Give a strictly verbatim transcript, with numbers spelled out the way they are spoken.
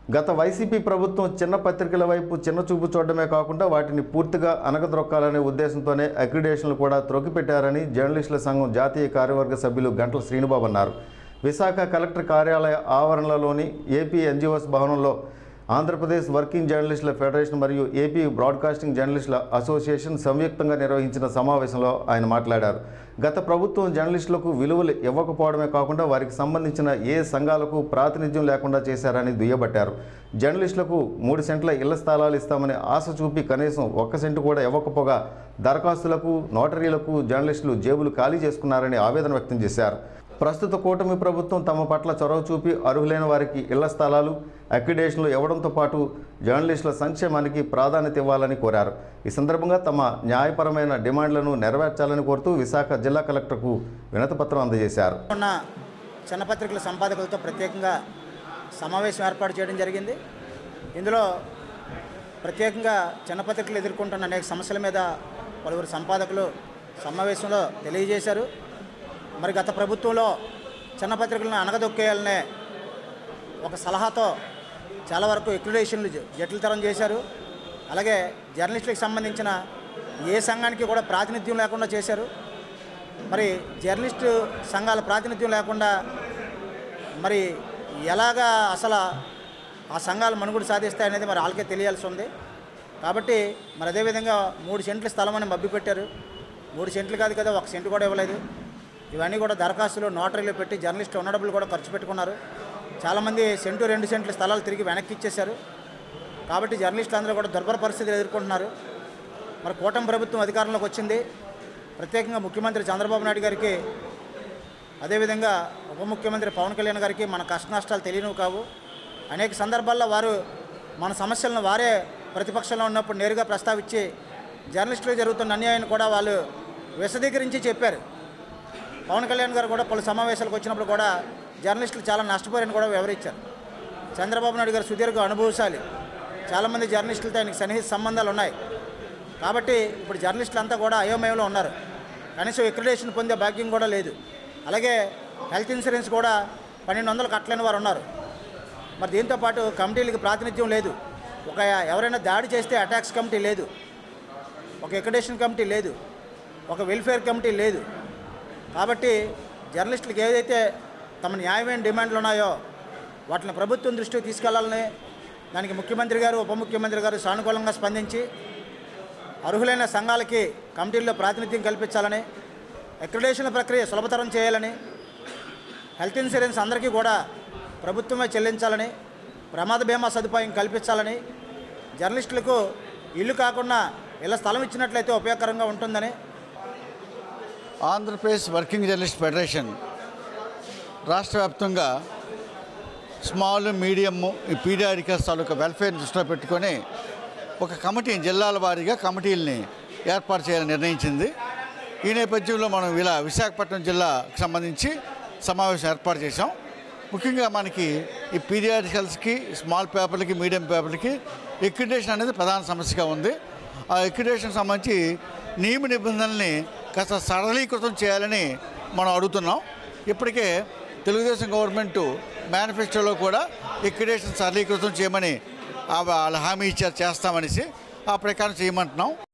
గత వైసీపీ ప్రభుత్వం చిన్న పత్రికల వైపు చిన్న చూపు చూడడమే కాకుండా వాటిని పూర్తిగా అనగదొక్కాలనే ఉద్దేశంతోనే అక్రిడేషన్లు కూడా త్రొక్కిపెట్టారని జర్నలిస్టుల సంఘం జాతీయ కార్యవర్గ సభ్యులు గంటల శ్రీనుబాబు అన్నారు. విశాఖ కలెక్టర్ కార్యాలయ ఆవరణలోని ఏపీ ఎన్జిఓస్ భవనంలో ఆంధ్రప్రదేశ్ వర్కింగ్ జర్నలిస్టుల ఫెడరేషన్ మరియు ఏపీ బ్రాడ్కాస్టింగ్ జర్నలిస్టుల అసోసియేషన్ సంయుక్తంగా నిర్వహించిన సమావేశంలో ఆయన మాట్లాడారు. గత ప్రభుత్వం జర్నలిస్టులకు విలువలు ఇవ్వకపోవడమే కాకుండా వారికి సంబంధించిన ఏ సంఘాలకు ప్రాతినిధ్యం లేకుండా చేశారని దుయ్యబట్టారు. జర్నలిస్టులకు మూడు సెంట్ల ఇళ్ల స్థలాలు ఇస్తామని ఆశ చూపి కనీసం ఒక్క సెంటు కూడా ఇవ్వకపోగా దరఖాస్తులకు నోటరీలకు జర్నలిస్టులు జేబులు ఖాళీ చేసుకున్నారని ఆవేదన వ్యక్తం చేశారు. ప్రస్తుత కూటమి ప్రభుత్వం తమ పట్ల చొరవ చూపి అర్హులైన వారికి ఇళ్ల స్థలాలు అక్రిడేషన్లు ఇవ్వడంతో పాటు జర్నలిస్టుల సంక్షేమానికి ప్రాధాన్యత ఇవ్వాలని కోరారు. ఈ సందర్భంగా తమ న్యాయపరమైన డిమాండ్లను నెరవేర్చాలని కోరుతూ విశాఖ జిల్లా కలెక్టర్కు వినతిపత్రం అందజేశారు. ఉన్న చిన్న పత్రికల సంపాదకులతో ప్రత్యేకంగా సమావేశం ఏర్పాటు చేయడం జరిగింది. ఇందులో ప్రత్యేకంగా చిన్న పత్రికలు ఎదుర్కొంటున్న అనేక సమస్యల మీద పలువురు సంపాదకులు సమావేశంలో తెలియజేశారు. మరి గత ప్రభుత్వంలో చిన్న పత్రికలను అనగదొక్కేయాలనే ఒక సలహాతో చాలా వరకు అక్రిడేషన్లు జటిలతరం చేశారు. అలాగే జర్నలిస్టులకు సంబంధించిన ఏ సంఘానికి కూడా ప్రాతినిధ్యం లేకుండా చేశారు. మరి జర్నలిస్టు సంఘాల ప్రాతినిధ్యం లేకుండా మరి ఎలాగా అసలు ఆ సంఘాలు మనుగడ సాధిస్తాయి అనేది మరి వాళ్ళకే తెలియాల్సి ఉంది. కాబట్టి మరి అదేవిధంగా మూడు సెంట్ల స్థలం అని మభ్య పెట్టారు. మూడు సెంట్లు కాదు కదా, ఒక సెంటు కూడా ఇవ్వలేదు. ఇవన్నీ కూడా దరఖాస్తులు నోటరీలు పెట్టి జర్నలిస్టులు ఉన్న డబ్బులు కూడా ఖర్చు పెట్టుకున్నారు. చాలామంది సెంటు రెండు సెంట్ల స్థలాలు తిరిగి వెనక్కి ఇచ్చేశారు. కాబట్టి జర్నలిస్టులు అందరూ కూడా దుర్భర పరిస్థితులు ఎదుర్కొంటున్నారు. మరి కూటమి ప్రభుత్వం అధికారంలోకి వచ్చింది. ప్రత్యేకంగా ముఖ్యమంత్రి చంద్రబాబు నాయుడు గారికి అదేవిధంగా ఉప ముఖ్యమంత్రి పవన్ కళ్యాణ్ గారికి మన కష్ట నష్టాలు తెలియనివి కావు. అనేక సందర్భాల్లో వారు మన సమస్యలను వారే ప్రతిపక్షంలో ఉన్నప్పుడు నేరుగా ప్రస్తావించి జర్నలిస్టులు జరుగుతున్న అన్యాయాన్ని కూడా వాళ్ళు విశదీకరించి చెప్పారు. పవన్ కళ్యాణ్ గారు కూడా పలు సమావేశాలకు వచ్చినప్పుడు కూడా జర్నలిస్టులు చాలా నష్టపోయారని కూడా వివరించారు. చంద్రబాబు నాయుడు గారు సుదీర్ఘ అనుభవశాలి. చాలామంది జర్నలిస్టులతో ఆయనకి సన్నిహిత సంబంధాలు ఉన్నాయి. కాబట్టి ఇప్పుడు జర్నలిస్టులు అంతా కూడా అయోమయంలో ఉన్నారు. కనీసం అక్రిడేషన్ పొందే భాగ్యం కూడా లేదు. అలాగే హెల్త్ ఇన్సూరెన్స్ కూడా పన్నెండు వందలు కట్టలేని వారు ఉన్నారు. మరి దీంతోపాటు కమిటీలకు ప్రాతినిధ్యం లేదు. ఒక ఎవరైనా దాడి చేస్తే అటాక్స్ కమిటీ లేదు, ఒక అక్రిడేషన్ కమిటీ లేదు, ఒక వెల్ఫేర్ కమిటీ లేదు. కాబట్టి జర్నలిస్టులకు ఏదైతే తమ న్యాయమైన డిమాండ్లు ఉన్నాయో వాటిని ప్రభుత్వం దృష్టికి తీసుకెళ్లాలని దానికి ముఖ్యమంత్రి గారు ఉప ముఖ్యమంత్రి గారు సానుకూలంగా స్పందించి అర్హులైన సంఘాలకి కమిటీల్లో ప్రాతినిధ్యం కల్పించాలని, అక్రిడేషన్ల ప్రక్రియ సులభతరం చేయాలని, హెల్త్ ఇన్సూరెన్స్ అందరికీ కూడా ప్రభుత్వమే చెల్లించాలని, ప్రమాద బీమా సదుపాయం కల్పించాలని, జర్నలిస్టులకు ఇల్లు కాకుండా ఇళ్ల స్థలం ఇచ్చినట్లయితే ఉపయోగకరంగా ఉంటుందని ఆంధ్రప్రదేశ్ వర్కింగ్ జర్నలిస్ట్ ఫెడరేషన్ రాష్ట్ర వ్యాప్తంగా స్మాల్ మీడియం పీరియాడికల్స్ తాలూకా వెల్ఫేర్ని దృష్టిలో పెట్టుకొని ఒక కమిటీ జిల్లాల వారీగా కమిటీలని ఏర్పాటు చేయాలని నిర్ణయించింది. ఈ నేపథ్యంలో మనం ఇలా విశాఖపట్నం జిల్లాకు సంబంధించి సమావేశం ఏర్పాటు చేశాం. ముఖ్యంగా మనకి ఈ పీరియాడికల్స్కి స్మాల్ పేపర్లకి మీడియం పేపర్లకి అక్రిడేషన్ అనేది ప్రధాన సమస్యగా ఉంది. ఆ అక్రిడేషన్ సంబంధించి నియమ నిబంధనల్ని కాస్త సరళీకృతం చేయాలని మనం అడుగుతున్నాం. ఇప్పటికే తెలుగుదేశం గవర్నమెంటు మేనిఫెస్టోలో కూడా అక్రిడేషన్ సరళీకృతం చేయమని వాళ్ళు హామీ ఇచ్చారు, చేస్తామనేసి ఆ ప్రకారం చేయమంటున్నాం.